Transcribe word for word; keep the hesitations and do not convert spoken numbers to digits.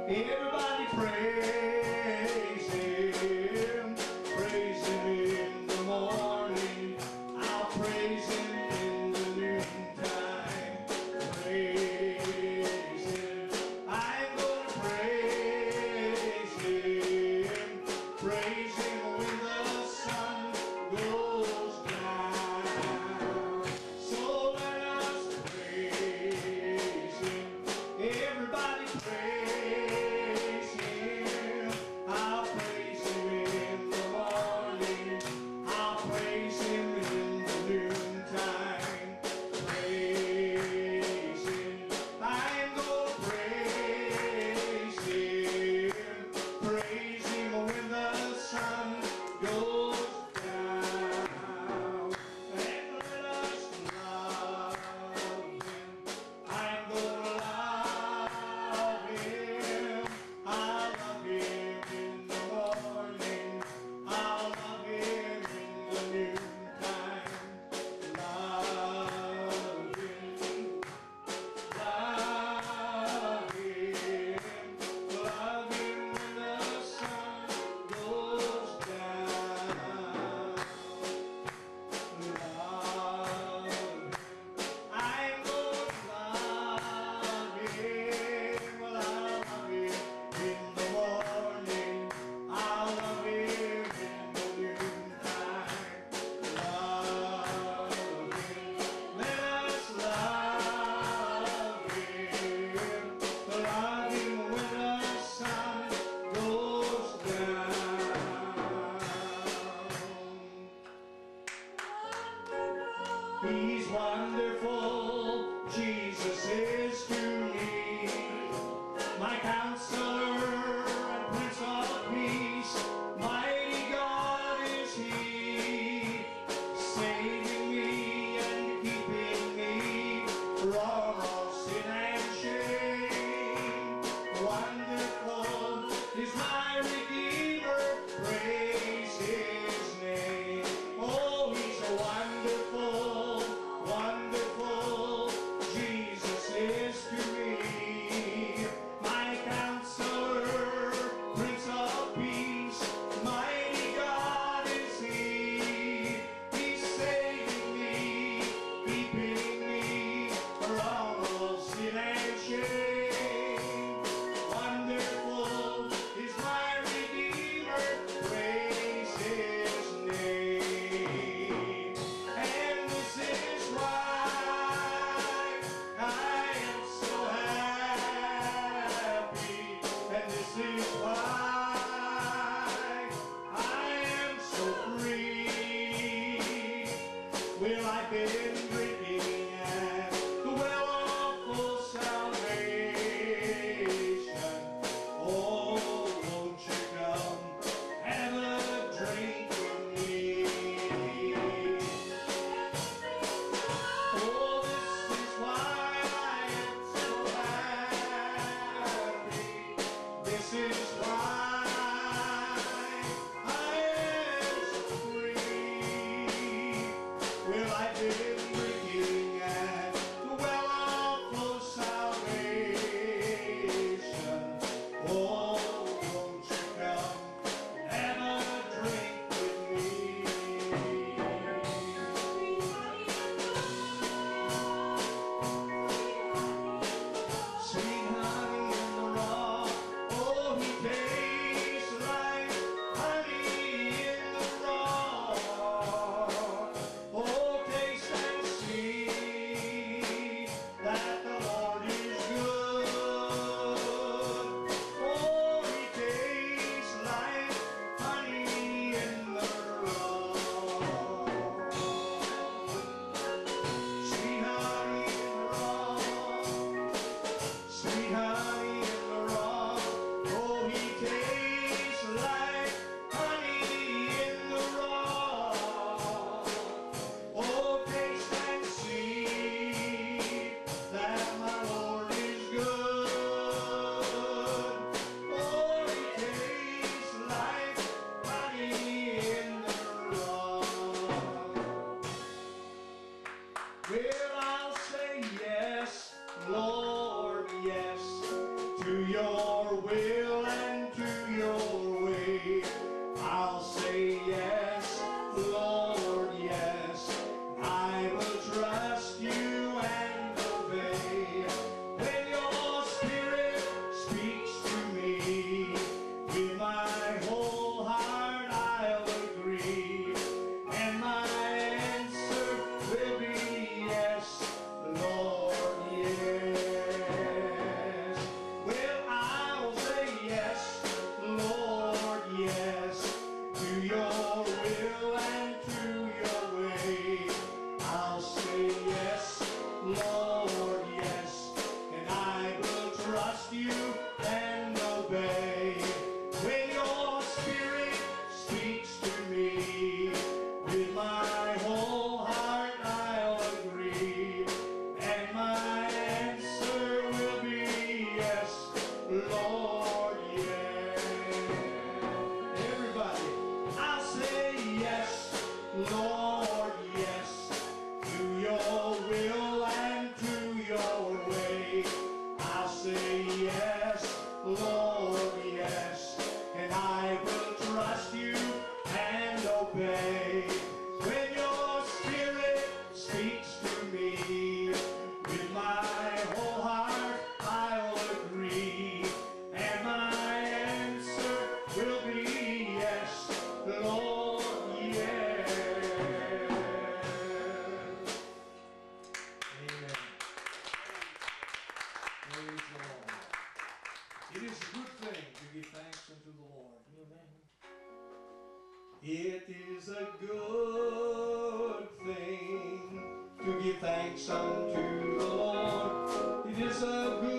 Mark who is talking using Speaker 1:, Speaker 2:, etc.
Speaker 1: Everybody praise Him, praise Him in the morning, I'll praise Him in the noontime, praise Him, I'm gonna praise Him, praise Him when the sun goes down, so let us praise Him, everybody praise Him, Lord, yes. Everybody, I'll say yes, Lord, yes, to your will and to your way. I'll say yes, Lord, yes, and I will trust you and obey. When your spirit speaks to me, with my whole heart I'll agree, and my answer will be yes, Lord, yes. Amen. Praise the Lord. It is a good thing to give thanks unto the Lord. Amen. It is a good thing to give thanks unto the Lord. It is a good